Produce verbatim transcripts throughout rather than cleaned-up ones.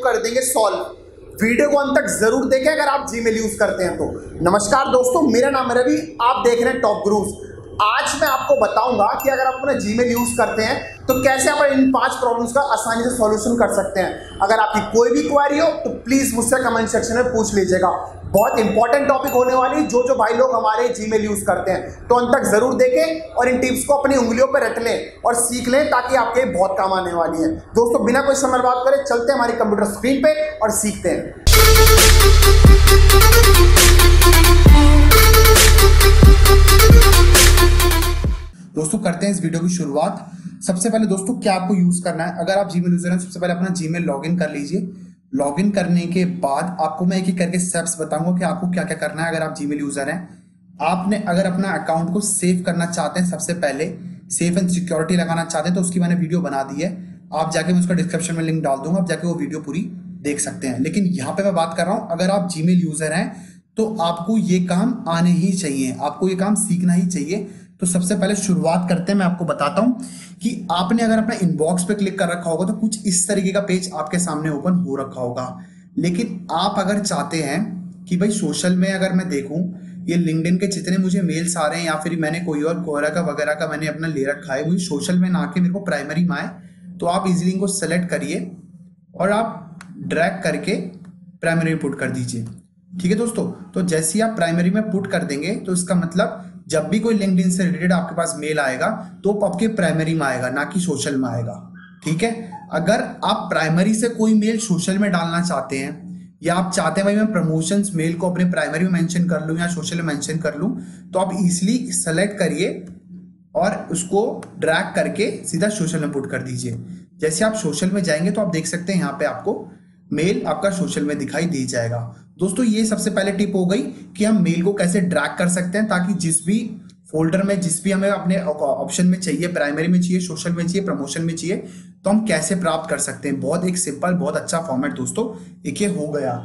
कर देंगे solve. Video को अंत तक जरूर देखें अगर आप जीमेल यूज करते हैं तो। नमस्कार दोस्तों, मेरा नाम है रवि, आप देख रहे हैं टॉप गुरुज। आज मैं आपको बताऊंगा कि अगर आप अपना जीमेल यूज करते हैं तो कैसे आप इन पांच प्रॉब्लम्स का आसानी से सॉल्यूशन कर सकते हैं। अगर आपकी कोई भी क्वेरी हो तो प्लीज मुझसे कमेंट सेक्शन में पूछ लीजिएगा। बहुत इंपॉर्टेंट टॉपिक होने वाली, जो जो भाई लोग हमारे जीमेल यूज करते हैं तो अंत तक जरूर देखें और इन टिप्स को अपनी उंगलियों पर रट लें और सीख लें, ताकि आपके बहुत काम आने वाली है। दोस्तों बिना कोई समय बात करें चलते हैं हमारी कंप्यूटर स्क्रीन पे और सीखते हैं। दोस्तों करते हैं इस वीडियो की शुरुआत। सबसे पहले दोस्तों क्या आपको यूज करना है, अगर आप जीमेल यूजर हैं सबसे पहले अपना जीमेल लॉगिन कर लीजिए। लॉगिन करने के बाद आपको मैं एक एक करके स्टेप्स बताऊंगा कि आपको क्या क्या करना है। अगर आप जीमेल यूजर हैं, आपने अगर अपना अकाउंट को सेव करना चाहते हैं, सबसे पहले सेफ एंड सिक्योरिटी लगाना चाहते हैं तो उसकी मैंने वीडियो बना दी है, आप जाके मैं उसका डिस्क्रिप्शन में लिंक डाल दूंगा, आप जाके वो वीडियो पूरी देख सकते हैं। लेकिन यहाँ पे मैं बात कर रहा हूँ, अगर आप जीमेल यूजर हैं तो आपको ये काम आने ही चाहिए, आपको ये काम सीखना ही चाहिए। तो सबसे पहले शुरुआत करते हैं, मैं आपको बताता हूं कि आपने अगर अपना इनबॉक्स पे क्लिक कर रखा होगा तो कुछ इस तरीके का पेज आपके सामने ओपन हो रखा होगा। लेकिन आप अगर चाहते हैं कि भाई सोशल में अगर मैं देखूं ये लिंक्डइन के जितने मुझे मेल्स आ रहे हैं या फिर मैंने कोई और कोरा का वगैरह का मैंने अपना ले रखा है, मुझे सोशल में ना आके मेरे को प्राइमरी में आए, तो आप इजिली इनको सेलेक्ट करिए और आप ड्रैग करके प्राइमरी में पुट कर दीजिए। ठीक है दोस्तों, तो जैसे ही आप प्राइमरी में पुट कर देंगे तो इसका मतलब जब भी कोई लिंक्डइन से रिलेटेड आपके पास मेल आएगा तो आपके प्राइमरी में आएगा, ना कि सोशल में आएगा। ठीक है, अगर आप प्राइमरी से कोई मेल सोशल में डालना चाहते हैं या आप चाहते हैं भाई मैं प्रमोशंस मेल को अपने प्राइमरी में मेंशन कर लूं या सोशल में मेंशन कर लूं, तो आप इजीली सेलेक्ट करिए और उसको ड्रैग करके सीधा सोशल में पुट कर दीजिए। जैसे आप सोशल में जाएंगे तो आप देख सकते हैं यहाँ पे आपको मेल आपका सोशल में दिखाई दे जाएगा। दोस्तों ये सबसे पहले टिप हो गई कि हम मेल को कैसे ड्रैग कर सकते हैं, ताकि जिस भी फोल्डर में जिस भी हमें अपने ऑप्शन में चाहिए, प्राइमरी में चाहिए, सोशल में चाहिए, प्रमोशन में चाहिए, तो हम कैसे प्राप्त कर सकते हैं। बहुत एक सिंपल बहुत अच्छा फॉर्मेट दोस्तों एक ये हो गया।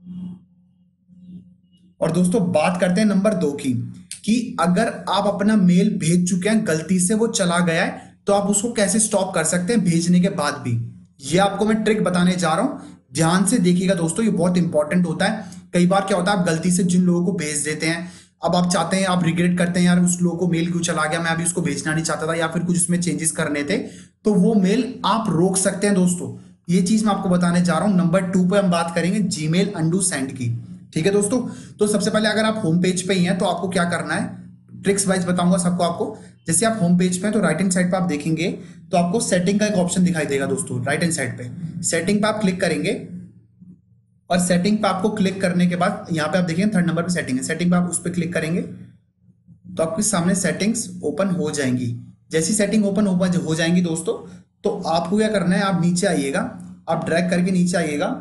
और दोस्तों बात करते हैं नंबर दो की, कि अगर आप अपना मेल भेज चुके हैं, गलती से वो चला गया है, तो आप उसको कैसे स्टॉप कर सकते हैं भेजने के बाद भी। ये आपको मैं ट्रिक बताने जा रहा हूं, ध्यान से देखिएगा दोस्तों, ये बहुत इंपॉर्टेंट होता है। कई बार क्या होता है आप गलती से जिन लोगों को भेज देते हैं, अब आप चाहते हैं, आप रिग्रेट करते हैं यार उस लोगों को मेल क्यों चला गया, मैं अभी उसको भेजना नहीं चाहता था या फिर कुछ उसमें चेंजेस करने थे, तो वो मेल आप रोक सकते हैं दोस्तों। ये चीज मैं आपको बताने जा रहा हूं। नंबर टू पे हम बात करेंगे जीमेल अनडू सेंड की। ठीक है दोस्तों, तो सबसे पहले अगर आप होम पेज पे ही हैं तो आपको क्या करना है, ट्रिक्स वाइज बताऊंगा सबको आपको। जैसे आप होम पेज पे हैं तो राइट हैंड साइड पे आप देखेंगे तो आपको सेटिंग का एक ऑप्शन दिखाई देगा दोस्तों। राइट हैंड साइड पे सेटिंग पे आप क्लिक करेंगे और सेटिंग पे आपको क्लिक करने के बाद यहाँ पे आप देखेंगे थर्ड नंबर पे सेटिंग है, सेटिंग पे आप उस पर क्लिक करेंगे तो आपके सामने सेटिंग्स ओपन हो जाएंगी। जैसी सेटिंग ओपन हो जाएंगी दोस्तों, तो आपको क्या करना है, आप नीचे आइएगा, आप ड्रैग करके नीचे आइएगा,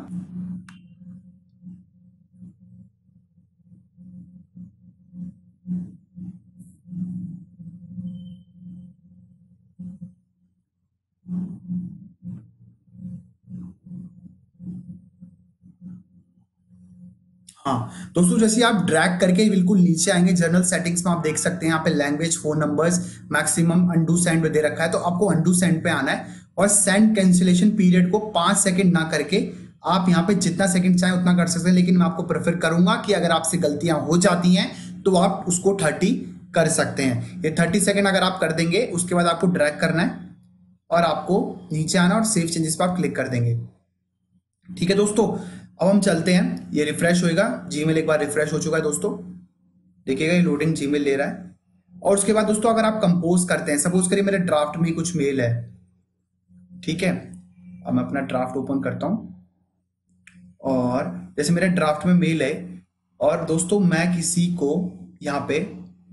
हाँ दोस्तों जैसे आप ड्रैग करके बिल्कुल नीचे आएंगे, जनरल सेटिंग्स में आप देख सकते हैं यहाँ पे language, phone numbers, maximum undo send दे रखा है, तो आपको अनडू सेंड पे आना है और सेंड कैंसिलेशन पीरियड को पांच सेकंड ना करके आप यहाँ पे जितना सेकंड चाहे उतना कर सकते हैं। लेकिन मैं आपको प्रेफर करूंगा कि अगर आपसे गलतियां हो जाती हैं तो आप उसको थर्टी कर सकते हैं। ये थर्टी सेकेंड अगर आप कर देंगे उसके बाद आपको ड्रैग करना है और आपको नीचे आना और सेव चेंजेस पर आप क्लिक कर देंगे। ठीक है दोस्तों, अब हम चलते हैं, ये रिफ्रेश होएगा, जीमेल एक बार रिफ्रेश हो चुका है दोस्तों, देखिएगा ये लोडिंग जीमेल ले रहा है। और उसके बाद दोस्तों अगर आप कंपोज करते हैं, सपोज करिए मेरे ड्राफ्ट में कुछ मेल है, ठीक है, अब मैं अपना ड्राफ्ट ओपन करता हूं और जैसे मेरे ड्राफ्ट में मेल है और दोस्तों मैं किसी को यहाँ पे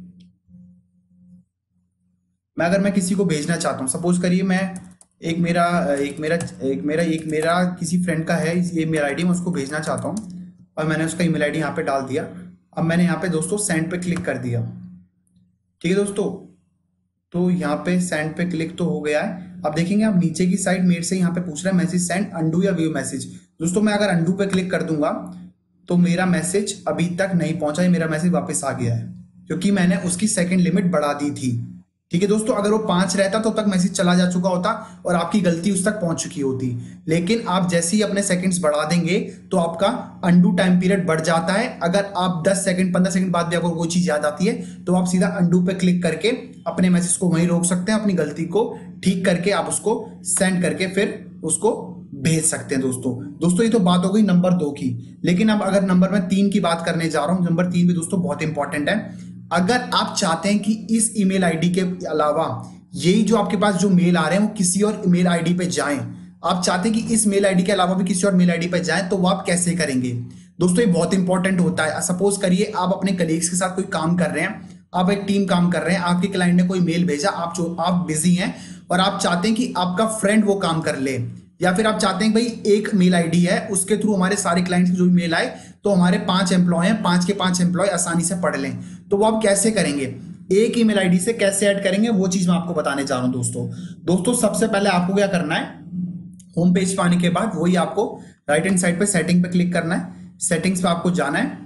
मैं अगर मैं किसी को भेजना चाहता हूँ, सपोज करिए मैं एक मेरा एक मेरा एक मेरा एक मेरा किसी फ्रेंड का है ये मेल आईडी, मैं उसको भेजना चाहता हूँ और मैंने उसका ईमेल आईडी यहाँ पे डाल दिया। अब मैंने यहाँ पे दोस्तों सेंड पे क्लिक कर दिया। ठीक है दोस्तों, तो यहाँ पे सेंड पे क्लिक तो हो गया है। अब देखेंगे आप नीचे की साइड मेरे से यहाँ पे पूछ रहा है मैसेज सेंड अनडू या व्यू मैसेज। दोस्तों मैं अगर अनडू पे क्लिक कर दूंगा तो मेरा मैसेज अभी तक नहीं पहुंचा है, मेरा मैसेज वापस आ गया है क्योंकि मैंने उसकी सेकंड लिमिट बढ़ा दी थी। ठीक है दोस्तों, अगर वो पांच रहता तो तक मैसेज चला जा चुका होता और आपकी गलती उस तक पहुंच चुकी होती। लेकिन आप जैसे ही अपने सेकंड्स बढ़ा देंगे तो आपका अंडू टाइम पीरियड बढ़ जाता है। अगर आप दस सेकंड पंद्रह सेकंड बाद भी आपको कोई चीज याद आती है तो आप सीधा अंडू पे क्लिक करके अपने मैसेज को वहीं रोक सकते हैं, अपनी गलती को ठीक करके आप उसको सेंड करके फिर उसको भेज सकते हैं। दोस्तों दोस्तों ये तो बात हो गई नंबर दो की। लेकिन अब अगर नंबर में तीन की बात करने जा रहा हूं, नंबर तीन भी दोस्तों बहुत इंपॉर्टेंट है। अगर आप चाहते हैं कि इस ईमेल आईडी के अलावा यही जो आपके पास जो मेल आ रहे हैं वो किसी और मेल आईडी पे जाएं, आप चाहते हैं कि इस मेल आईडी के अलावा भी किसी और मेल आईडी पे जाएं, तो वो आप कैसे करेंगे? दोस्तों ये बहुत इंपॉर्टेंट होता है। सपोज करिए आप अपने कलीग्स के साथ कोई काम कर रहे हैं, आप एक टीम काम कर रहे हैं, आपके क्लाइंट ने कोई मेल भेजा, आप जो आप बिजी हैं और आप चाहते हैं कि आपका फ्रेंड वो काम कर ले, या फिर आप चाहते हैं भाई एक मेल आईडी है उसके थ्रू हमारे सारे क्लाइंट्स की जो भी मेल आए तो हमारे पांच एम्प्लॉय हैं, पांच के पांच एम्प्लॉय आसानी से पढ़ लें, तो वो आप कैसे करेंगे? एक ईमेल आईडी से कैसे ऐड करेंगे वो चीज मैं आपको बताने जा रहा हूं। दोस्तों दोस्तों सबसे पहले आपको क्या करना है, होम पेज पे आने के बाद वही आपको राइट हैंड साइड पे सेटिंग पे क्लिक करना है। सेटिंग्स पे आपको जाना है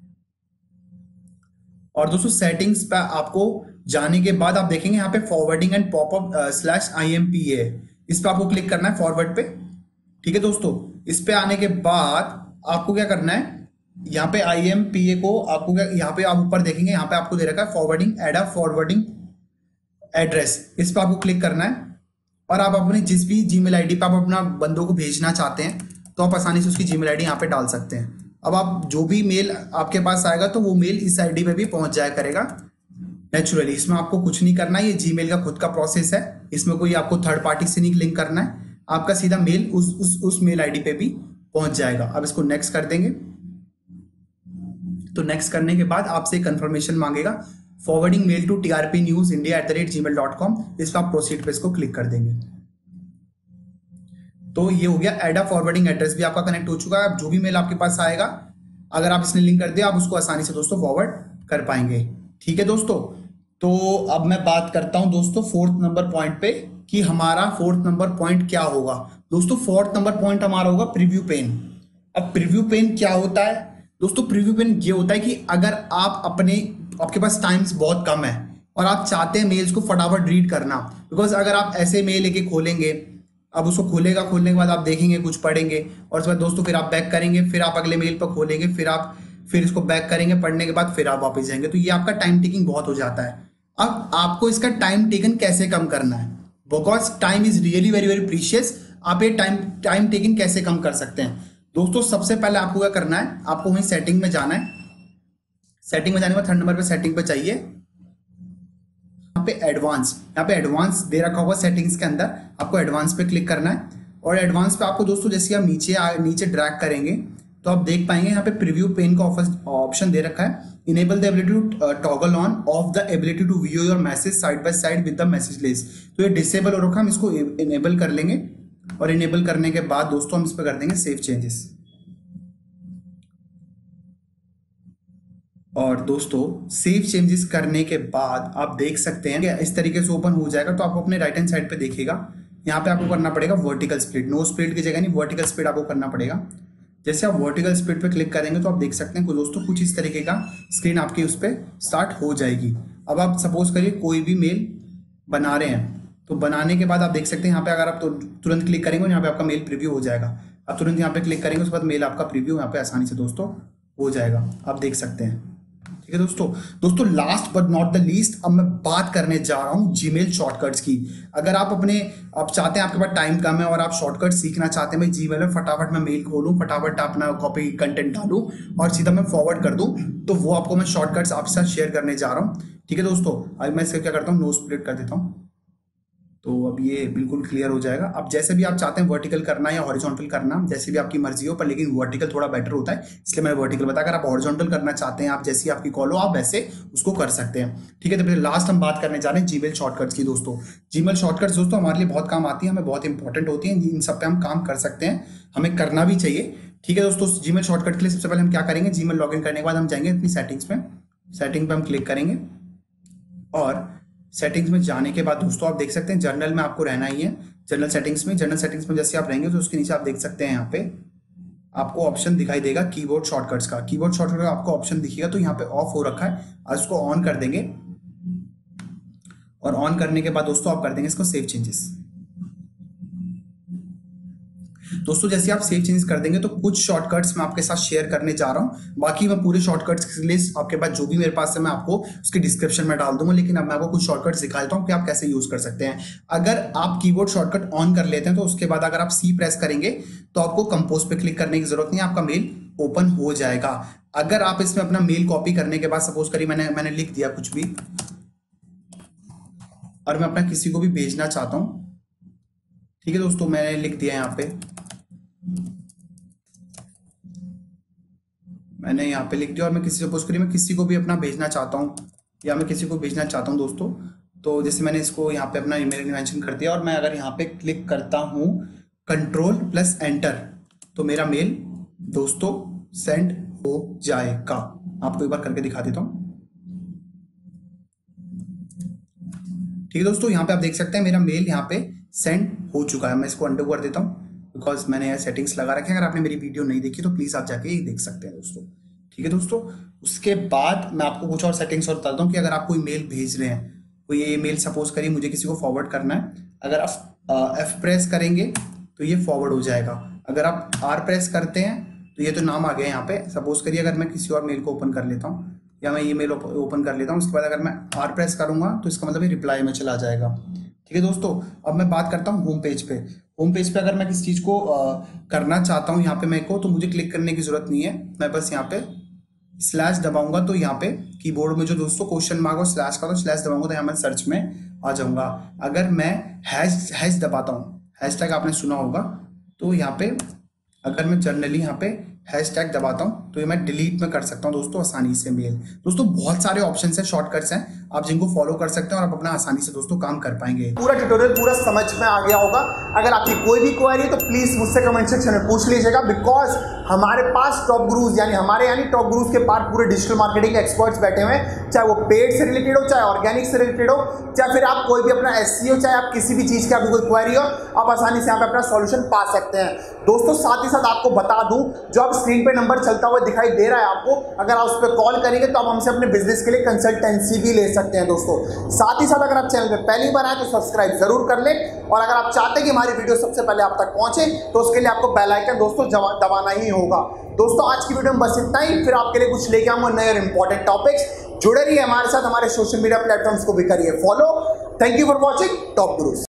और दोस्तों सेटिंग्स पे आपको जाने के बाद आप देखेंगे यहाँ पे forwarding and popup slash I M P A, इस पे आपको क्लिक करना है फॉरवर्ड पे। ठीक है दोस्तों, इस पे आने के बाद आपको क्या करना है, यहाँ पे आई एम पी ए को आपको क्या, यहाँ पे आप ऊपर देखेंगे यहाँ पे आपको दे रखा है forwarding add a forwarding address, इस पे आपको क्लिक करना है और आप अपने जिस भी जीमेल आईडी पे आप अपना बंदों को भेजना चाहते हैं तो आप आसानी से उसकी जीमेल आईडी यहाँ पे डाल सकते हैं। अब आप जो भी मेल आपके पास आएगा तो वो मेल इस आईडी पे भी पहुंच जाया करेगा नेचुरली। इसमें आपको कुछ नहीं करना है, ये जीमेल का खुद का प्रोसेस है, इसमें कोई आपको थर्ड पार्टी से नहीं लिंक करना है, आपका सीधा मेल उस उस उस मेल आईडी पे भी पहुंच जाएगा। अब इसको नेक्स्ट कर देंगे तो नेक्स्ट करने के बाद आपसे कंफर्मेशन मांगेगा, forwarding mail to TRP news India at the rate Gmail dot com, इस पर आप प्रोसीड पे इसको क्लिक कर देंगे। तो ये हो गया, एड अ फॉरवर्डिंग एड्रेस भी आपका कनेक्ट हो चुका है। अब जो भी मेल आपके पास आएगा अगर आप इसने लिंक कर दिया आप उसको आसानी से दोस्तों फॉरवर्ड कर पाएंगे। ठीक है दोस्तों, तो अब मैं बात करता हूं दोस्तों फोर्थ नंबर पॉइंट पे कि हमारा फोर्थ नंबर पॉइंट क्या होगा। दोस्तों फोर्थ नंबर पॉइंट हमारा होगा प्रीव्यू पेन। अब प्रीव्यू पेन क्या होता है दोस्तों? प्रीव्यू पेन ये होता है कि अगर आप अपने आपके पास टाइम्स बहुत कम है और आप चाहते हैं मेल्स को फटाफट रीड करना, बिकॉज अगर आप ऐसे मेल लेके खोलेंगे, अब उसको खोलेगा, खोलने के बाद आप देखेंगे कुछ पढ़ेंगे और उसके बाद दोस्तों फिर आप बैक करेंगे, फिर आप अगले मेल पर खोलेंगे, फिर आप फिर इसको बैक करेंगे, पढ़ने के बाद फिर आप वापस जाएंगे, तो ये आपका टाइम टेकिंग बहुत हो जाता है। अब आपको इसका टाइम टेकन कैसे कम करना है, because time is really very very precious, आप ये टाइम टाइम टेकिंग कैसे कम कर सकते हैं? दोस्तों सबसे पहले आपको क्या करना है, आपको वहीं सेटिंग में जाना है। सेटिंग में जाने के बाद थर्ड नंबर पे सेटिंग पे चाहिए, यहाँ पे एडवांस, यहाँ पे एडवांस दे रखा होगा सेटिंग्स के अंदर, आपको एडवांस पे क्लिक करना है। और एडवांस पे आपको दोस्तों जैसे आप नीचे नीचे ड्रैग करेंगे तो आप देख पाएंगे यहाँ पे प्रीव्यू पेन का ऑप्शन दे रखा है, enable the ability to toggle on off the ability to view your message side by side with the message list. तो ये डिसेबल हो रखा है, हम इसको इनेबल कर लेंगे और इनेबल करने के बाद दोस्तों हम इस पर कर देंगे सेव चेंजेस। और दोस्तों सेव चेंजेस करने के बाद आप देख सकते हैं कि इस तरीके से ओपन हो जाएगा। तो आपको अपने राइट हैंड साइड पे देखिएगा, यहाँ पे आपको करना पड़ेगा वर्टिकल स्प्लिट, नो स्प्लिट की जगह नहीं वर्टिकल स्प्लिट आपको करना पड़ेगा। जैसे आप वर्टिकल स्प्लिट पे क्लिक करेंगे तो आप देख सकते हैं कि दोस्तों कुछ इस तरीके का स्क्रीन आपकी उस पर स्टार्ट हो जाएगी। अब आप सपोज करिए कोई भी मेल बना रहे हैं तो बनाने के बाद आप देख सकते हैं यहाँ पे अगर आप तो तुरंत क्लिक करेंगे यहाँ पे आपका मेल प्रीव्यू हो जाएगा। आप तुरंत यहाँ पे क्लिक करेंगे उसके बाद मेल आपका प्रीव्यू यहाँ पे आसानी से दोस्तों हो जाएगा, आप देख सकते हैं। ठीक है दोस्तों दोस्तों last but not the least अब मैं बात करने जा रहा हूं जीमेल शॉर्टकट्स की। अगर आप अपने आप चाहते हैं आपके पास टाइम कम है और आप शॉर्टकट सीखना चाहते हैं, भाई जीमेल में फटाफट मैं मेल खोलूं, फटाफट अपना कॉपी कंटेंट डालूं और सीधा मैं फॉरवर्ड कर दूं, तो वो आपको मैं शॉर्टकट्स आपके साथ शेयर करने जा रहा हूं। ठीक है दोस्तों, अब मैं इसका क्या करता हूँ, नो स्प्लिट कर देता हूँ तो अब ये बिल्कुल क्लियर हो जाएगा। अब जैसे भी आप चाहते हैं वर्टिकल करना या हॉरिजॉन्टल करना, जैसे भी आपकी मर्जी हो, पर लेकिन वर्टिकल थोड़ा बेटर होता है इसलिए मैंने वर्टिकल बताया। अगर आप हॉरिजॉन्टल करना चाहते हैं, आप जैसी आपकी कॉल हो आप वैसे उसको कर सकते हैं। ठीक है, तो फिर लास्ट हम बात करने जा रहे हैं जीमेल शॉर्टकट्स की। दोस्तों जीमेल शॉर्टकट्स दोस्तों हमारे लिए बहुत काम आती है, हमें बहुत इंपॉर्टेंट होती है, इन सब पे हम काम कर सकते हैं, हमें करना भी चाहिए। ठीक है दोस्तों, जीमेल शॉर्टकट के लिए सबसे पहले हम क्या करेंगे, जीमेल लॉगिन करने के बाद हम जाएंगे अपनी सेटिंग्स पे, सेटिंग पे हम क्लिक करेंगे और सेटिंग्स में जाने के बाद दोस्तों आप देख सकते हैं जर्नल में आपको रहना ही है। जनरल सेटिंग्स में जनरल सेटिंग्स में जैसे आप रहेंगे तो उसके नीचे आप देख सकते हैं यहाँ पे आपको ऑप्शन दिखाई देगा कीबोर्ड शॉर्टकट्स का। कीबोर्ड शॉर्टकट का आपको ऑप्शन दिखेगा तो यहाँ पे ऑफ हो रखा है, आज उसको ऑन कर देंगे और ऑन करने के बाद दोस्तों आप कर देंगे इसको सेव चेंजेस। दोस्तों जैसे आप सेव चेंजेस कर देंगे तो कुछ शॉर्टकट्स मैं आपके साथ शेयर करने जा रहा हूं, बाकी मैं पूरे शॉर्टकट्स की लिस्ट आपके पास जो भी मेरे पास है मैं आपको उसके डिस्क्रिप्शन में डाल दूंगा, लेकिन अब मैं आपको कुछ शॉर्टकट्स दिखा देता हूं कि आप कैसे यूज कर सकते हैं। अगर आप कीबोर्ड शॉर्टकट ऑन कर लेते हैं तो उसके बाद अगर आप सी प्रेस करेंगे तो आपको कंपोज पे क्लिक करने की जरूरत नहीं है, आपका मेल ओपन हो जाएगा। अगर आप इसमें अपना मेल कॉपी करने के बाद सपोज करिए मैंने मैंने लिख दिया कुछ भी और मैं अपना किसी को भी भेजना चाहता हूं, ठीक है दोस्तों, मैंने लिख दिया यहाँ पे, मैंने यहाँ पे लिख दिया और मैं किसी सपोज करिए मैं किसी को भी अपना भेजना चाहता हूँ या मैं किसी को भेजना चाहता हूँ दोस्तों, तो जैसे मैंने इसको यहाँ पे अपना ईमेल मेंशन कर दिया और मैं अगर यहाँ पे क्लिक करता हूँ कंट्रोल प्लस एंटर तो मेरा मेल दोस्तों सेंड हो जाएगा। आपको एक बार करके दिखा देता हूँ। ठीक है दोस्तों, यहाँ पे आप देख सकते हैं मेरा मेल यहाँ पे सेंड हो चुका है। मैं इसको अंडू कर देता हूँ बिकॉज मैंने यहाँ सेटिंग्स लगा रखे हैं। अगर आपने मेरी वीडियो नहीं देखी तो प्लीज आप जाके ये देख सकते हैं दोस्तों। ठीक है दोस्तों, उसके बाद मैं आपको कुछ और सेटिंग्स और बताता हूँ कि अगर आप कोई मेल भेज रहे हैं, कोई ये मेल सपोज करिए मुझे किसी को फॉरवर्ड करना है, अगर आप एफ प्रेस करेंगे तो ये फॉरवर्ड हो जाएगा। अगर आप आर प्रेस करते हैं तो ये तो नाम आ गया यहाँ पे। सपोज करिए अगर मैं किसी और मेल को ओपन कर लेता हूँ या मैं ये मेल ओपन कर लेता हूँ, उसके बाद अगर मैं आर प्रेस करूंगा तो इसका मतलब ये रिप्लाई में चला जाएगा। ठीक है दोस्तों, अब मैं बात करता हूँ होम पेज पे। होम पेज पे अगर मैं किसी चीज़ को आ, करना चाहता हूँ यहाँ पे मेरे को, तो मुझे क्लिक करने की जरूरत नहीं है। मैं बस यहाँ पे स्लैश दबाऊंगा तो यहाँ पे कीबोर्ड में जो दोस्तों क्वेश्चन मार्क और स्लैश का, तो स्लैश दबाऊंगा तो यहाँ मैं सर्च में आ जाऊंगा। अगर मैं हैश हैश दबाता हूँ, हैश टैग आपने सुना होगा, तो यहाँ पे अगर मैं जनरली यहाँ पे हैश टैग दबाता हूँ तो ये मैं डिलीट में कर सकता हूँ दोस्तों आसानी से मेल। दोस्तों बहुत सारे ऑप्शंस हैं, शॉर्टकट्स हैं, आप जिनको फॉलो कर सकते हैं और आप अपना आसानी से दोस्तों काम कर पाएंगे। पूरा ट्यूटोरियल पूरा समझ में आ गया होगा। अगर आपकी कोई भी क्वेरी है तो प्लीज मुझसे कमेंट सेक्शन में पूछ लीजिएगा, बिकॉज हमारे पास टॉप गुरुज यानी हमारे यानी टॉप गुरुज के पास पूरे डिजिटल मार्केटिंग एक्सपर्ट्स बैठे हुए हैं, चाहे वो पेड से रिलेटेड हो, चाहे ऑर्गेनिक से रिलेटेड हो, चाहे फिर आप कोई भी अपना एसईओ, चाहे आप किसी भी चीज की आपकी कोई क्वेरी हो, आप आसानी से यहाँ पे अपना सॉल्यूशन पा सकते हैं दोस्तों। साथ ही साथ आपको बता दूं, जो आप स्क्रीन पे नंबर चलता हुआ दिखाई दे रहा है आपको, अगर आप उस पर कॉल करेंगे तो आप हमसे अपने बिजनेस के लिए कंसल्टेंसी भी ले सकते हैं दोस्तों। साथ ही साथ अगर आप चैनल पे पहली बार आए तो सब्सक्राइब जरूर कर लें, और अगर आप चाहते हैं कि हमारी वीडियो सबसे पहले आप तक पहुंचे तो उसके लिए आपको बेल आइकन दोस्तों दबाना ही होगा। दोस्तों आज की वीडियो में बस इतना ही, फिर आपके लिए कुछ लेके आऊंगा नए और इंपॉर्टेंट टॉपिक्स। जुड़े रहिए हमारे साथ, हमारे सोशल मीडिया प्लेटफॉर्म्स को भी करिए follow. Thank you for watching top gurus.